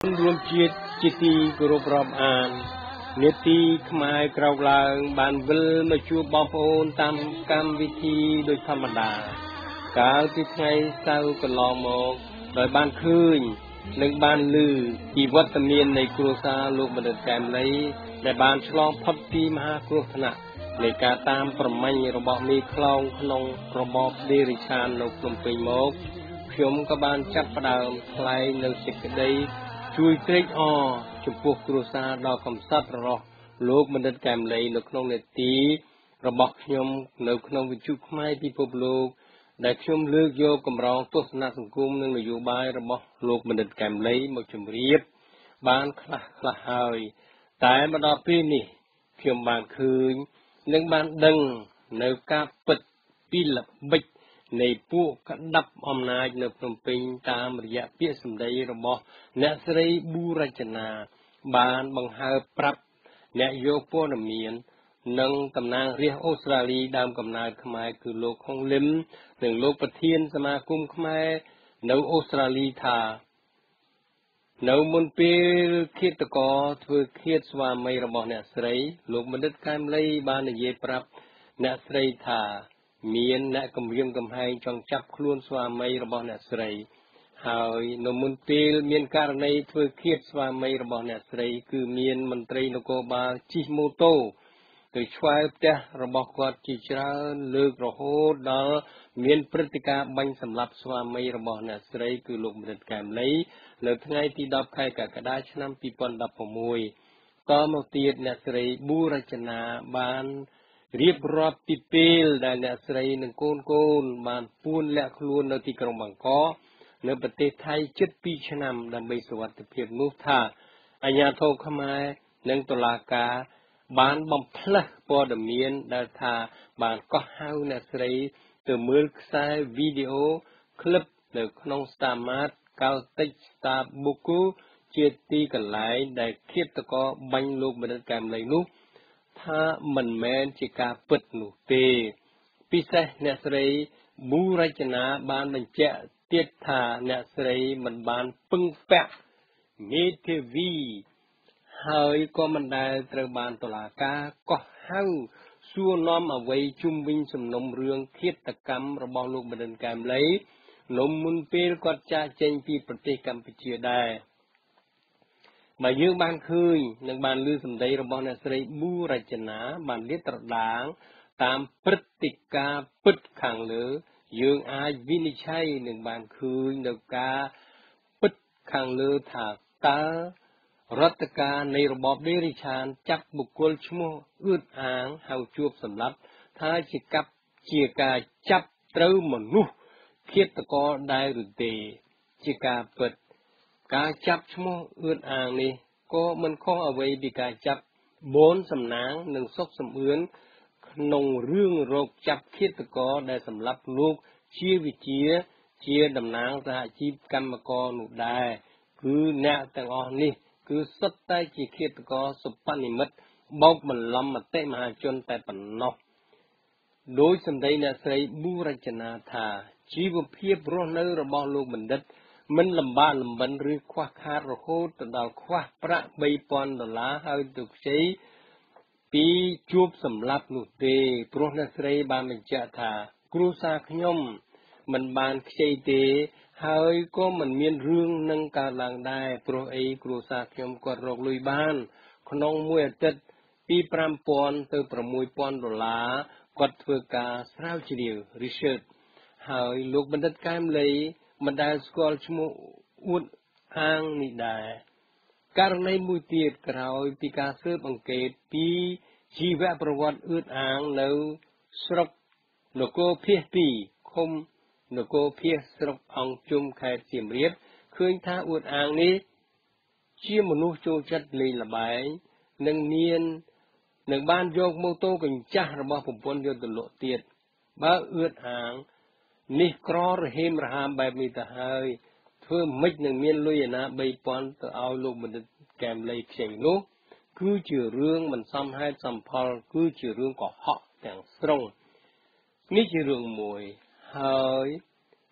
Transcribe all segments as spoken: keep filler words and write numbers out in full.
รวมจิตจิตตีกรุบรอบอ่านเนตีขมายกราวลางบานวิลมาจูบอมโอนตามกรรมวิธีโดยธรรมดาการที่ไงเศร้าก็ลองมองโดยบ้านคืนหนึ่งบ้านลือที่วัดเมียนในครัวซาลูกบันเดินแกมเลยในบ้านฉลองพับปีมหากรุขณะในการตามประมัยระบบมีคลองขนงระบบเดริชานนกลมปีโมกชมกบาลจับประดามคลายในสิกได้ช่วยเตรออจุพวกครัวซาดอกคำสัตรอลูกบันเดินแกมเลยนกนงเนตีระบบยมนกนงวิจุขไม้พิภพลูกได้ชมเลือกโยกำรองตัวสนาสังคมหนึ่งนโยบายระบบโลกมันเดินแกมเลยมาชมเรียบบ้านคลาคลาหายแต่มาดอปีนี่เพียงบ้านคืนหนึ่งบ้านดังในกาปิดปีละบิดในผู้กระดับอำนาจในพนมเปญตามระยะเปียสมเด็จระบบเนสไรบูรจนาบ้านบังหาปรับเนโยโปนเมียนนังตำนานเรียกออสเตรเลียดามกำนาขมายคือโลกของลิมหนึ่งโลกประเทียนสมาคมขมายในออสเตรเลียธาในมุนเปลเคียตกอเถือเคียสวามัยระบบเนสไรโลกมนุษย์การเลยบานเยปรับเนสไรธาเมียนเนกำเรียงกำไฮจงจับคล้วนสวามัยระบบเนสไรหายในมุนเปลเมียนการในเถือเคียสวามัยระบบเนสไรคือเมียนมนตรีนโกบาจิโมโตโดยช่วยเตะระบบกอดจิจราเลือกระโหดดอลเมียนพฤติการบังสำหรับสวามีระบบนัสไรคือลูกมนุษย์แกมเลยเลือกไงที่ดับใครกับกระดาษนำปีปอนดับประมวยต่อมาตีดนัสไรบูรจนาบานเรียบรอบปีเปลได้นัสไรหนึ่งโกนโกนบานปูนและครูนในที่กรงบังกอในประเทศไทยจุดปีชนำดำไปสวัสดิเพียรมุทาอัญญาโทขมายหนึ่งตุลากาบ้านบำพลัดปอดเมียนดาธาบ้านก็เฮาเนสไรตัวมือสายวิดีโอคลิปเด็กน้องสตาร์มาร์เกาติสตาร์บุกูเจตีกันหลายได้เคียบตะกอบังลูกบรรดาการเลยนุถ้ามันแมนจิกาปิดนุเตพิเศษเนสไรบูรจนาบ้านมันเจเตียธาเนสไรมันบ้านปึงแปะเมทวีหายก็มันได้ตระบานตลาดกาก็เฮาส่วนน้อมเอาไว้จุ่มวิญสมนมเรื่องเคียตกรรมระบอบลูกบันดาลการเลยนมมุนเปรก็จะเจนปีประเทศกัมพูชีได้มาเยอะบ้านคืนในบ้านลือสมเด็จระบอบนัสไรบูรจนาบ้านเลียตระด่างตามปฏิกาปิดขังเหลือยืงอาวินิชัยหนึ่งบ้านคืนเดกาปิดขังเหลือถากตารัฐการในระบบเดริชานจับบุคคลชั่วโมงอืดอ่างเฮาจูบสำหรับถ้าจิกับเจียกาจับเติมมนุษย์เคียตกอได้หรือเตจิกาเปิดการจับชั่วโมงอืดอ่างนี่ก็มันคงเอาไว้ดีการจับบนสำนางหนึ่งซกสำเอือนนงเรื่องโรคจับเคียตกอได้สำหรับลูกเชียวิเชียเชียดำนางสหชีพกรรมกรหนุได้คือแนวแต่งออกนี่คือสดใต้จีเคียตกอสุปนิมิตบอกมันล้ำมาเตะมหาชนแต่ปันนอกโดยสมเด็จเนสไรบูรจนาธาชีวเพียบรอเนอระบอบโลกบันดาลมันลำบากลำบันหรือคว้าคาระโหดดาวคว้าประใบปอนดอลลาร์ให้ตุกใช้ปีจูบสำหรับนุเตพระนัสไรบานมันจะธาครูสาขยมมันบานใช้เตหายก็มันมีเรื่องนั่งการหลังได้โปรไอครูสาขยมกอดรกลุยบ้านขนองมวยตัดปีปรามปอนเตอประมวยปอนดอลลาร์กอดเพื่อการสร้างจีเดียวรีเชิร์หายลูกบรรดัดการเลยมันได้สกอลชมูอุดอ้างนี่ได้การในมุยเตียดกล่าวปีกาเสือบังเกตปีชีวประวัติอืดอ้างแล้วสรกนโกเพียปีคมนโกเพียสรกองจุมไข่เสียมเรียบเคยท่าอุดอ้างนี้เชี่ยมนุษย์โจจัดเลยละบายหนึ่งเนียนหนึ่งบ้านโยกโมโตกันจ้าระบาผมปนโยตโลเตียดบ้าอืดอ้างนี่กรอรเฮมรหามแบบมีแต่หายเพื่อไม่หนึ่งเมียนลุยนะใบปอนตัวเอาลูกมันแกมเลยเขียงนู้คือเชื่อเรื่องมันซ้ำให้ซ้ำพอคือเชื่อเรื่องก็เหาะแต่งตรงนี่เชื่อเรื่องมวยหาย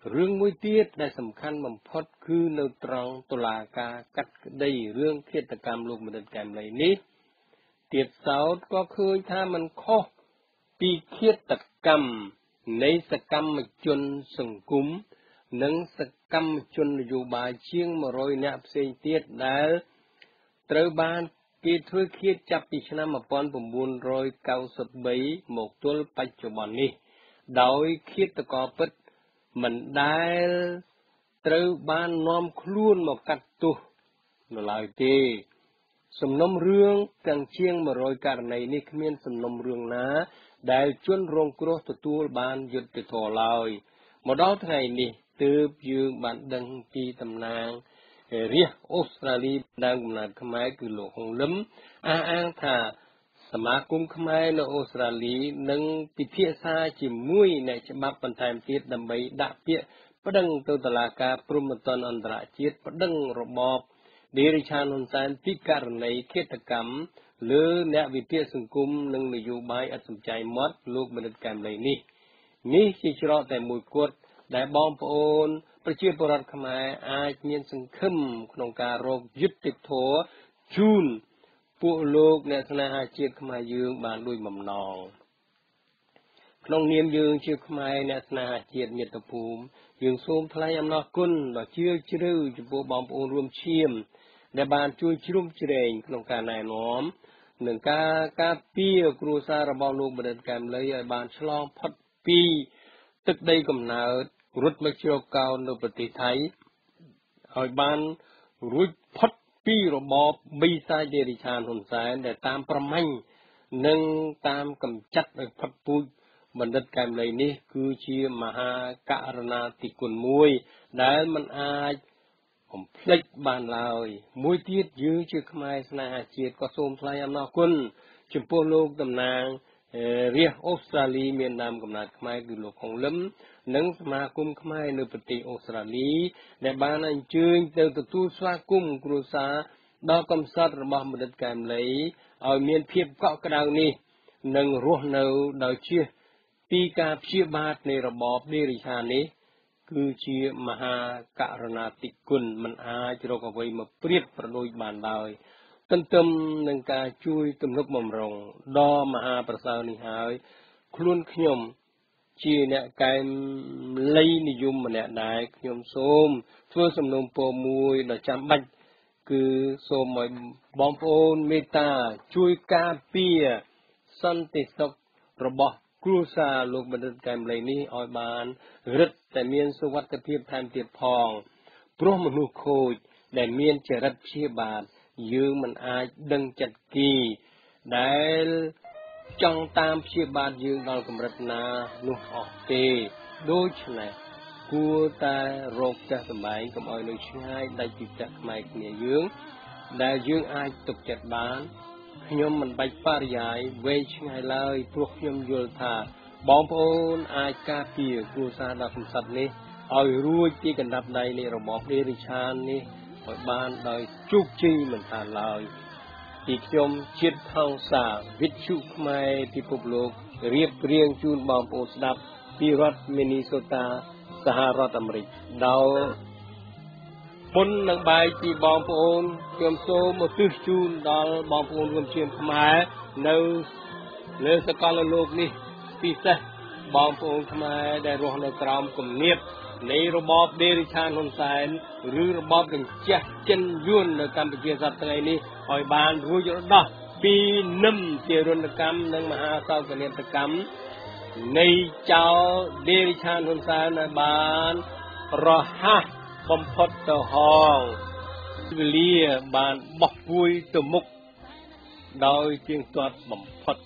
រឿងមួយទៀតដែលសំខាន់បំផុតគឺនៅត្រង់តុលាការកាត់ក្តីរឿងឃាតកម្មលោកមនិតកែមលីនេះទៀតសោតក៏ឃើញថាมันខុសពីឃាតកម្មនៃសកម្មជនសង្គមនិងសកម្មជននយោបាយជាងmột trămនាក់ផ្សេងទៀតដែលត្រូវបានគេធ្វើឃាតចាប់ពីឆ្នាំmột nghìn chín trăm chín mươi baមកទល់បច្ចុប្បន្ននេះដោយឃាតករពិតមិនដែលត្រូវបាននាំខ្លួនមកកាត់ទោសនៅឡើយទេសំណុំរឿងទាំងជាងmột trămករណីនេះគ្មានសំណុំរឿងណាដែលជនរងគ្រោះទទួលបានយុត្តិធម៌ឡើយមកដល់ថ្ងៃនេះទើបយើងបានដឹងពីតំណាងរាជអូស្ត្រាលីដើមកំណើតខ្មែរគឺលោកហុងលឹមអះអាងថាសមាគមខ្មែរនៅអូស្ត្រាលីនឹងពិភាក្សាជាមួយអ្នកច្បាប់បន្ថែមទៀតដើម្បីដាក់ពាក្យប្តឹងទៅតុលាការព្រហ្មទណ្ឌអន្តរជាតិប្តឹងរបបឌីរិឆានហ៊ុនសែនពីករណីឃាតកម្មលើអ្នកវិភាគសង្គមនិងនយោបាយឥតសំចៃមាត់លោកមនិតកែមលីនេះនេះជាច្រកតែមួយគត់ដែលបងប្អូនប្រជាពលរដ្ឋខ្មែរអាចមានសង្ឃឹមក្នុងការរកយុត្តិធម៌ជូនពួកលោកអ្នកស្នេហាជាតិខ្មែរយើងបានដូចបំណងក្នុងនាមយើងជាខ្មែរអ្នកស្នេហាជាតិមាតុភូមិយើងសូមថ្លែងអំណរគុណដល់ជ្រាលជ្រៅចំពោះបងប្អូនរួមឈាមដែលបានជួយជ្រោមជ្រែងក្នុងការណែនាំនិងការការពារគ្រួសាររបស់លោកមនិតកែមលីឲ្យបានឆ្លងផុតពីទឹកដីកំណើតរត់មកជ្រកកោននៅប្រទេសថៃឲ្យបានរួចផុតពីរបបបិសាចឌីរិឆានហ៊ុនសែនដែលតាមប្រមាញ់និងតាមកម្ចាត់ឲ្យផុតពូជបណ្ឌិតកែមលីនេះគឺជាមហាករណាធិគុណមួយដែលមិនអាចបំភ្លេចបានឡើយមួយទៀតយើងជាខ្មែរស្នេហាជាតិក៏សូមថ្លែងអំណរគុណចំពោះលោកតំណាងរាជអូស្ត្រាលីមានដើមកំណើតខ្មែរគឺលោកហុងលឹមនិងសមាគមខ្មែរនៅប្រទេសអូស្ត្រាលីដែលបានអញ្ជើញទៅទទួលស្វាគមន៍គ្រួសារដ៏កំសត់របស់មនិតកែមលីឲ្យមានភាពកក់ក្ដៅនេះនិងរស់នៅដោយជៀសពីការព្យាបាទនៃរបបឌីរិឆាននេះគឺជាមហាករណាធិគុណមិនអាចរកអ្វីមកប្រៀបប្រដូចបានឡើយទន្ទឹមនឹងការជួយទំនុកបម្រុងដ៏មហាប្រសើរនេះហើយខ្លួនខ្ញុំជាអ្នកកែមលីនិយមម្នាក់ដែរខ្ញុំសូមធ្វើសំណូមពរមួយដ៏ចាំបាច់គឺសូមឲ្យបងប្អូនមេត្តាជួយការពារសន្តិសុខរបស់គ្រួសារលោកបណ្ឌិតកែមលីនេះឲ្យបានរឹតតែមានសុវត្ថិភាពថែមទៀតផងព្រោះមនុស្សខូចដែលមានចរិតព្យាបាទយើងមិនអាចដឹងចិត្តគេដែលចង់តាមព្យាបាទយើងដល់កម្រិតណានោះអស់ទេដូច្នេះគួរតែរកផ្ទះសម្បែងកុំឲ្យនៅឆ្ងាយដាច់ពីផ្ទះខ្មែរគ្នាយើងដែលយើងអាចទុកចិត្តបានខ្ញុំមិនបាច់បរិយាយវែងឆ្ងាយឡើយព្រោះខ្ញុំយល់ថាបងប្អូនអាចការពារគ្រួសារដ៏កំសត់នេះឲ្យរួចពីកណ្ដាប់ដៃនៃរបបឌីរិឆាននេះឲ្យបានដោយជោគជ័យមិនខានឡើយពីខ្ញុំជាតិថងសាវិទ្យុខ្មែរពិភពលោករៀបរៀងជូនបងប្អូនស្ដាប់ពីរដ្ឋមីនីសូតាសហរដ្ឋអាមេរិកដោយពុននឹងបាយពីបងប្អូនខ្ញុំសូមឧទ្ទិសជូនដល់បងប្អូនរួមឈាមខ្មែរនៅលើសកលលោកនេះពិសេសបងប្អូនខ្មែរដែលរស់នៅក្រោមគំនាបនៃរបបឌីរិឆានហ៊ុនសែនឬរបបកញ្ជះចិនយួននៅកម្ពុជាសប្តាហ៍ថ្ងៃនេះឲ្យបានរួចរដោះពីនឹមជារណកម្មនិងមហាសោកនាដកម្មនៃចៅឌីរិឆានហ៊ុនសែនឲ្យបានរហ័សបំផុតទៅហងវេលាបានបោះពួយទៅមុខដោយទៀងទាត់បំផុត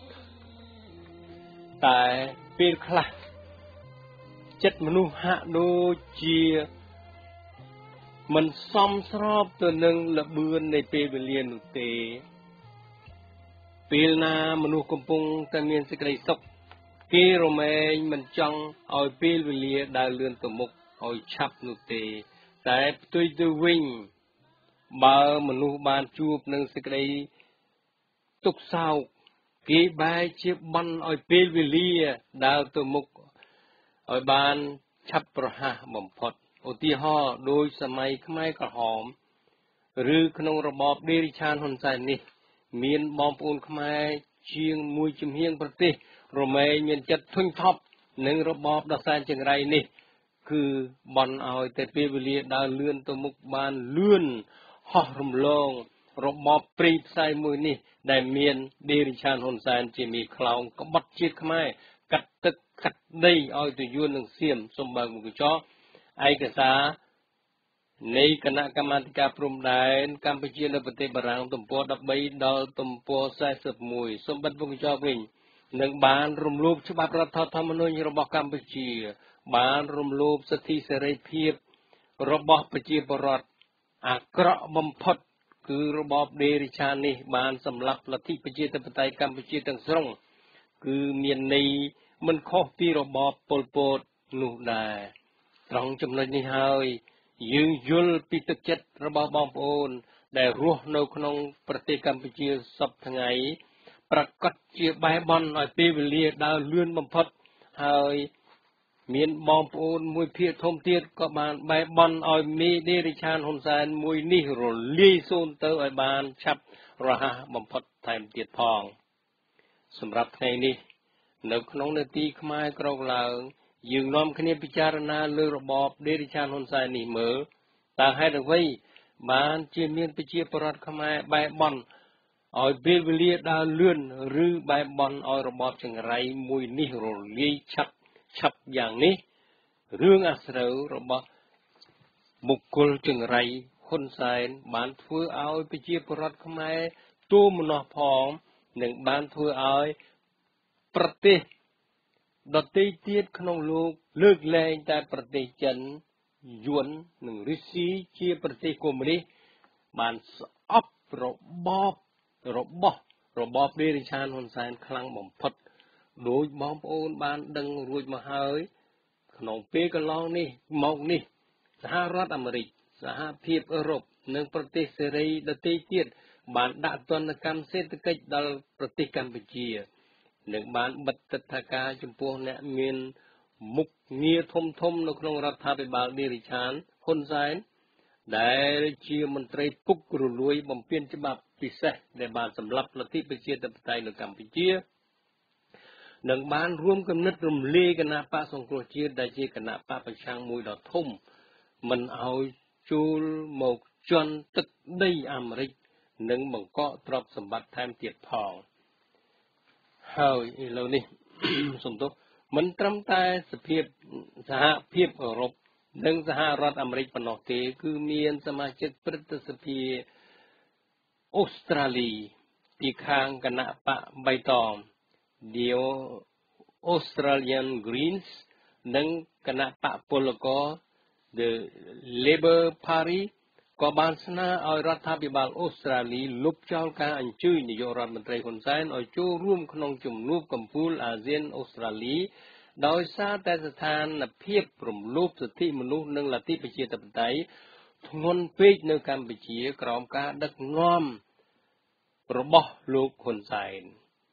តែពេលខ្លះចិត្តមនុស្សហាក់ដូចជាមិនសមស្របទៅនឹងល្បឿននៃពេលវេលានោះទេពេលណាមនុស្សកំពុងតែមានសេចក្តីសុខគេរមែងមិនចង់ឲ្យពេលវេលាដើរលឿនទៅមុខឲ្យឆាប់នោះទេតែផ្ទុយទៅវិញបើមនុស្សបានជួបនឹងសេចក្តីទុក្ខសោកគេបែរជាបន់ឲ្យពេលវេលាដើរទៅមុខឲ្យបានឆាប់ប្រហាសបំផុតឧទាហរណ៍ដោយសម័យខ្មែរក្រហមឬក្នុងរបបដេរិឆានហ៊ុនសែននេះមានបងប្អូនខ្មែរជាងមួយជំហៀងប្រទេសរមែងមានចិត្តធុញថប់នឹងរបបដ៏សែនចង្រៃនេះគឺបន់ឲ្យតែពេលវេលាដើរលឿនទៅមុខបានលឿនហោះរំលងរបបព្រៃផ្សៃមួយនេះដែលមានដេរិឆានហ៊ុនសែនជាមេខ្លោងក្បត់ជាតិខ្មែរកាត់ទឹកកាត់ដីឲ្យទៅយួននឹងសៀមសំបើកមុខកញ្ចក់ឯកសារនៃគណៈកម្មាធិការព្រំដែនកម្ពុជានៅប្រទេសបារាំងទំព័រដប់បីដល់ទំព័រសែសិបមួយសូមបិទមុខកញ្ចក់វិញនឹងបានរំលោភច្បាប់រដ្ឋធម្មនុញ្ញរបស់កម្ពុជាបានរំលោភសិទ្ធិសេរីភាពរបស់ប្រជាពលរដ្ឋអាក្រក់បំផុតគឺរបបដេរិឆាននេះបានសម្លាប់លទ្ធិប្រជាធិបតេយ្យកម្ពុជាទាំងស្រុងគឺមានន័យមិនខុសពីរបបប៉ុលពតនោះដែរត្រង់ចំណុចនេះហើយយើងយល់ពីទឹកចិត្តរបស់បងប្អូនដែលរស់នៅក្នុងប្រទេសកម្ពុជាសពថ្ងៃប្រកាសជាបែបន់ឲ្យពេលវេលាដើរលឿនបំផុតហើយមានបងប្អូនមួយភាគធំទៀតក៏បានបែបន់ឲ្យមេដេរិឆានហ៊ុនសែនមួយនេះរលាយសូន្យទៅឲ្យបានឆាប់រហ័សបំផុតថែមទៀតផងសម្រាប់ថ្ងៃនេះនៅក្នុងនាទីខ្មែរក្រោកឡើងយើងនាំគ្នាពិចារណាលើរបបដេរិឆានហ៊ុនសែននេះមើលតើហេតុអ្វីបានជាមានប្រជាពលរដ្ឋខ្មែរបែបបន់ឲ្យពេលវេលាដើរលឿនឬបែបបន់ឲ្យរបបចង្រៃមួយនេះរលាយឆាប់ឆាប់យ៉ាងនេះរឿងអាស្រូវរបស់បុគ្គលចង្រៃហ៊ុនសែនបានធ្វើឲ្យប្រជាពលរដ្ឋខ្មែរទូមនោះផងនិងបានធ្វើឲ្យប្រទេសដទៃទៀតក្នុងលោកលើកលែងតែប្រទេសចិនយួននិងរុស្ស៊ីជាប្រទេសកុម្មុយនីសបានស្អប់របបរបស់របបដេរិឆានហ៊ុនសែនខ្លាំងបំផុតដោយបងប្អូនបានដឹងរួចមកហើយក្នុងពេលកន្លងនេះមកនេះសហរដ្ឋអាមេរិកសហភាពអឺរ៉ុបនិងប្រទេសសេរីដទៃទៀតបានដាក់ទណ្ឌកម្មសេដ្ឋកិច្ចដល់ប្រទេសកម្ពុជានិងបានបិទទិដ្ឋាការចំពោះអ្នកមានមុខងារធំធំនៅក្នុងរដ្ឋាភិបាលដេរិឆានហ៊ុនសែនដែលជាមន្ត្រីពុករលួយបំពានច្បាប់ពិសេសដែលបានសម្លាប់លទ្ធិប្រជាធិបតេយ្យនៅកម្ពុជានិងបានរួមគំនិតរំលាយគណៈបកសង្គ្រោះជាតិដែលជាគណៈបកប្រឆាំងមួយដ៏ធំមិនឲ្យចូលមកជន់ទឹកដីអាមេរិកនិងបង្កកទ្រព្យសម្បត្តិថែមទៀតផងហើយឥឡូវនេះ សំទោសមិនត្រឹមតែសភាពសហភាពអឺរ៉ុបនិងសហរដ្ឋអាមេរិកប៉ុណ្ណោះទេគឺមានសមាជិកព្រឹទ្ធសភាអូស្ត្រាលីពីខាងគណៈបកបៃតង The Australian Greens និងគណៈបកពលករ The Labour Party ក៏បានស្នើឲ្យរដ្ឋាភិបាលអូស្ត្រាលីលុបចោលការអញ្ជើញនាយករដ្ឋមន្ត្រីហ៊ុនសែនឲ្យចូលរួមក្នុងជំនួបកំពូលអាស៊ានអូស្ត្រាលីដោយសារតែស្ថានភាពរំលោភសិទ្ធិមនុស្សនិងលទ្ធិប្រជាធិបតេយ្យធ្ងន់ពេកនៅកម្ពុជាក្រោមការដឹកនាំរបស់លោកហ៊ុនសែន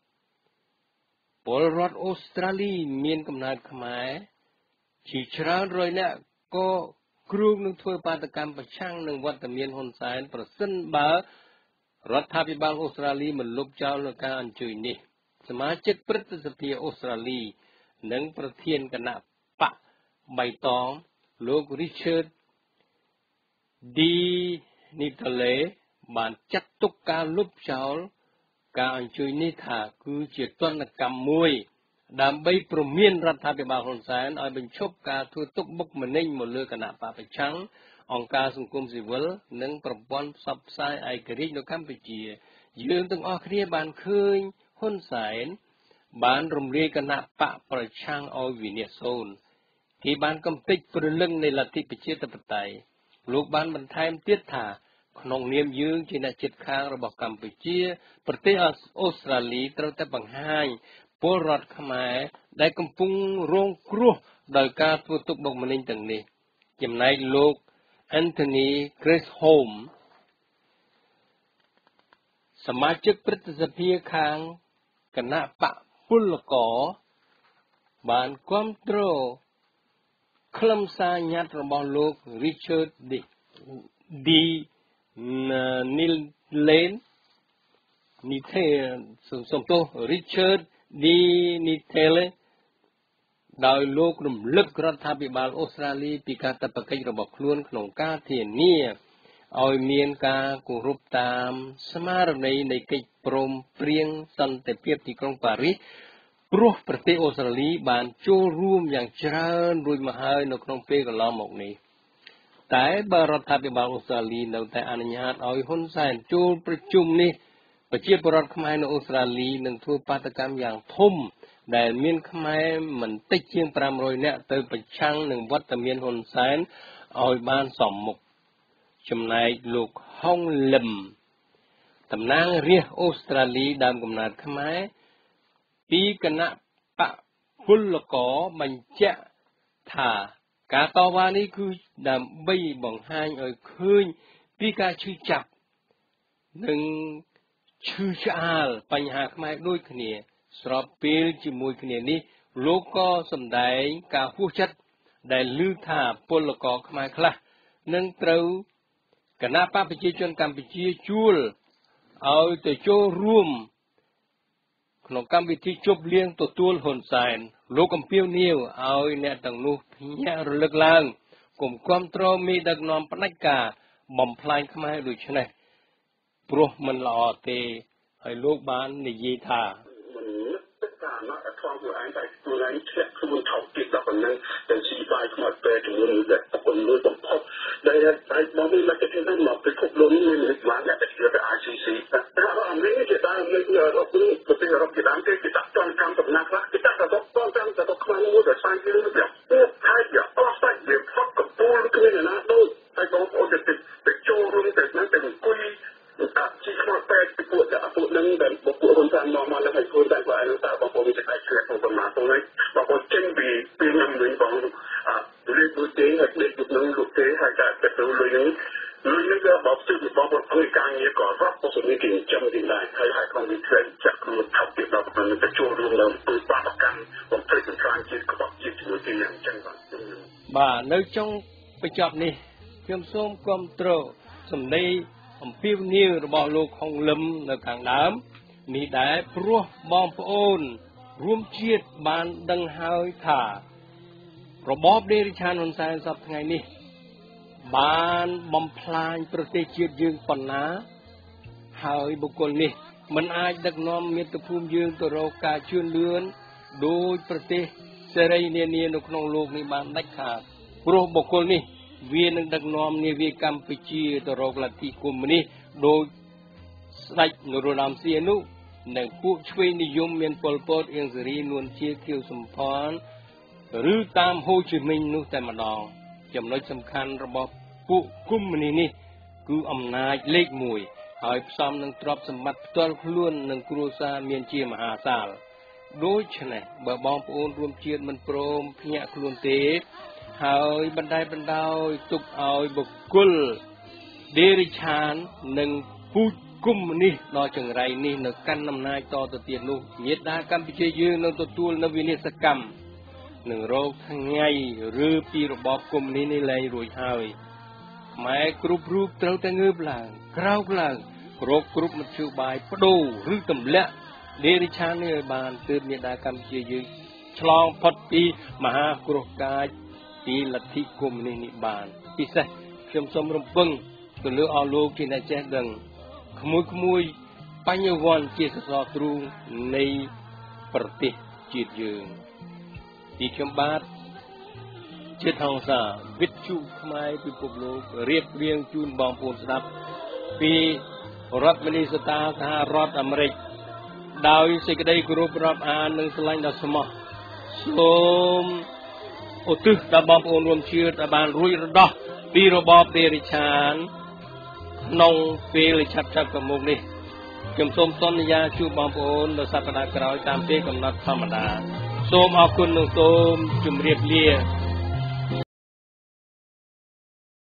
ពលរដ្ឋអូស្ត្រាលីមានកំណើតខ្មែរជាច្រើនរយនាក់ក៏គ្រោងនឹងធ្វើបាតកម្មប្រឆាំងនឹងវត្តមានហ៊ុនសែនប្រសិនបើរដ្ឋាភិបាលអូស្ត្រាលីមិនលុបចោលនូវការអញ្ជើញនេះសមាជិកព្រឹទ្ធសភាអូស្ត្រាលីនិងប្រធានគណៈបកបៃតងលោក Richard D. Nittole បានចាត់ទុកការលុបចោលការអញ្ជើញនេះថាគឺជាទណ្ឌកម្មមួយដើម្បីព្រមានរដ្ឋាភិបាលហ៊ុនសែនឲ្យបញ្ឈប់ការធ្វើទុកបុកម្នេញមកលើគណៈបកប្រឆាំងអង្គការសង្គមស៊ីវិលនិងប្រព័ន្ធផ្សព្វផ្សាយឯករាជ្យនៅកម្ពុជាយើងទាំងអស់គ្នាបានឃើញហ៊ុនសែនបានរំលាយគណៈបកប្រឆាំងឲ្យវិនាសសូន្យគេបានកំទេចព្រលឹងនៃលទ្ធិប្រជាធិបតេយ្យលោកបានបន្ថែមទៀតថាក្នុងនាមយើងជាអ្នកជិតខាងរបស់កម្ពុជាប្រទេសអូស្ត្រាលីត្រូវតែបង្ហាញពលរដ្ឋខ្មែរដែលកំពុងរងគ្រោះដោយការធ្វើទុកបុកម្នេញទាំងនេះចំណែកលោក Anthony Gresham សមាជិកព្រឹទ្ធសភាខាងគណៈបកពលករបានគាំទ្រក្លឹមសារញត្តិរបស់លោក Richard D Neil Lane នេះទេសំទោស Richard D Neil ដោយលោករំលឹករដ្ឋាភិបាលអូស្ត្រាលីពីកាតព្វកិច្ចរបស់ខ្លួនក្នុងការធានាឲ្យមានការគោរពតាមស្មារតីនៃកិច្ចព្រមព្រៀងសន្តិភាពទីក្រុងប៉ារីសព្រោះប្រទេសអូស្ត្រាលីបានចូលរួមយ៉ាងច្រើនរួចមកហើយនៅក្នុងពេលកន្លងមកនេះតែបើរដ្ឋាភិបាលអូស្ត្រាលីនៅតែអនុញ្ញាតឲ្យហ៊ុនសែនចូលប្រជុំនេះប្រជាពលរដ្ឋខ្មែរនៅអូស្ត្រាលីនឹងធ្វើបាតកម្មយ៉ាងធំដែលមានខ្មែរមិនតិចជាងfive hundredនាក់ទៅប្រឆាំងនឹងវត្តមានហ៊ុនសែនឲ្យបានសមមុខចំណែកលោកហុងលឹមតំណាងរាស្ត្រអូស្ត្រាលីដើមកំណើតខ្មែរពីគណៈបកពលករបញ្ជាក់ថាការតវ៉ានេះគឺដើម្បីបង្ហាញឲ្យឃើញពីការឈឺចាប់និងឈឺឆ្អាលបញ្ហាខ្មែរដូចគ្នាស្របពេលជាមួយគ្នានេះលោកក៏សម្ដែងការហួសចិត្តដែលឮថាពលករខ្មែរខ្លះនឹងត្រូវគណៈបកប្រជាជនកម្ពុជាជួលឲ្យទៅចូលរួមក្នុងកម្មវិធីជប់លៀងទទួលហ៊ុនសែនលោកអំពាវនាវឲ្យអ្នកទាំងនោះភ្ញាក់រលឹកឡើងកុំគាំទ្រមេដឹកនាំផ្ដាច់ការបំផ្លាញខ្មែរដូច្នេះព្រោះមិនល្អទេហើយលោកបាននិយាយថាណាស់ខ្លាំងខ្លួនឯងតែខ្លួនឯងធ្លាក់ខ្លួនថោកទៀតដល់ប៉ុណ្ណឹងតែជីបាយខ្មត់ពេលជំនួសដែលប៉ុណ្ណឹងបំផុតដែលតែមកនេះមកទៅហ្នឹងមកពិភពលោកនេះមានវិទ្យាអ្នកដែលជា I C C តែអាមេរិកជាដើមនៅអឺរ៉ុបនេះប្រទេសអឺរ៉ុបជាដើមគេគេដាក់ចងកម្មដំណាក់ខ្លះគេដាក់ទៅដល់ចងកម្មទៅដល់ខ្មែរមួយដែលស្អាតជាងនេះវាពួកថៃវាអស់តែវាផុតកំពូលគ្មានណាដូចតែបងប្អូនទៅទៅចូលរួមទៅហ្នឹងទៅអង្គុយតែជីខ្មត់តែពួកតែពួកនឹងដែលពួកហ៊ុនសែនមកមកแล้วឲ្យខ្លួនតែគាត់ឲ្យតែបងប្អូនមានតែឆ្លៀតក្នុងប្រមាណទៅនេះបងប្អូនចេញពីពីខ្ញុំវិញបងអត់លេខដូចទេហើយលេខនឹងលោកទេហើយតែទៅលុយនឹងលុយនឹងក៏បងជិះបងប្អូនធ្វើការងារក៏រាប់ពុទ្ធនីតិចំទីដែរហើយហើយក្នុងវិទ្យាចាក់ខ្លួនថប់ទៀតដល់ប៉ុណ្ណឹងទៅចូលរួមនៅទូបាតកម្មបំពេញសង្គ្រាមជាតិក្បត់ជាតិជាមួយគ្នាអញ្ចឹងបាទបាទនៅចុងបញ្ចប់នេះខ្ញុំសូមគាំទ្រសម្ដីអំពាវនាវរបស់លោកហុងលឹមនៅខាងដើមនេះដែរព្រោះបងប្អូនរួមជាតិបានដឹងហើយថារបបដេរិឆានហ៊ុនសែនសពថ្ងៃនេះបានបំផ្លាញប្រទេសជាតិយើងប៉ុណ្ណាហើយបុគ្គលនេះមិនអាចដឹកនាំមាតុភូមិយើងទៅរកការជឿនលឿនដោយប្រទេសសេរីនានានៅក្នុងโลกនេះបានដាច់ខាតព្រោះបុគ្គលនេះវានឹងដឹកនាំនាវាកម្ពុជាទៅរកលទ្ធិកុម្មុយនីសដោយស្ដេចនរោត្តមសីហនុនិងពួកឆ្វេងនិយមមានប៉ុលពតអៀងសេរីនួនជាខៀវសំផនឬតាមហូជីមិញនោះតែម្ដងចំណុចសំខាន់របស់ពួកកុម្មុយនីសនេះគឺអំណាចលេខមួយហើយផ្សំនឹងទ្រព្យសម្បត្តិផ្ទាល់ខ្លួននិងគ្រួសារមានជាមហាសាលដូច្នេះបើបងប្អូនរួមជាតិមិនព្រមភ្ញាក់ខ្លួនទេហើយបណ្ដៃបណ្ដោយទុកឲ្យបុគ្គលដេរិឆាននិងពូជកុម្មុយនីសដល់ចង្រៃនេះនៅកាន់អំណាចតទៅទៀតនោះញាតិកម្ពុជាយើងនឹងទទួលនៅវិនាសកម្មនឹងរកថ្ងៃឬពីរបបកុម្មុយនីសនេះលែងរួចហើយខ្មែរគ្រប់រូបត្រូវតែងើបឡើងក្រោកឡើងរកគ្រប់មធ្យោបាយបដូរឬទម្លាក់ដេរិឆាននេះឲ្យបានទើបញាតិកម្ពុជាយើងឆ្លងផុតពីមហាគ្រោះកាចពីលទ្ធិកុម្មុយនីសនេះបានពិសេសខ្ញុំសូមរំពឹងទៅលើអស់លោកជាអ្នកចេះដឹងក្មួយក្មួយបញ្ញវន្តជាសសរទ្រូងនៃប្រទេសជាតិយើងទីខ្ញុំបាទជាថងសាវិទ្យុខ្មែរពិភពលោករៀបរៀងជូនបងប្អូនស្ដាប់ពីរដ្ឋមីនីស្តាសហរដ្ឋអាមេរិកដោយសេចក្តីគោរពរាប់អាននិងស្រឡាញ់ដ៏ស្មោះសូមឧទ្ទិសដល់បងប្អូនរួមជាតិដែលបានរួចរដោះពីរបបដេរិឆានក្នុងពេលឆាប់ឆាប់កមុខនេះខ្ញុំសូមសន្យាជួបបងប្អូននៅសប្តាហ៍ក្រោយតាមពេលកំណត់ធម្មតាសូមអរគុណនិងសូមជម្រាបលា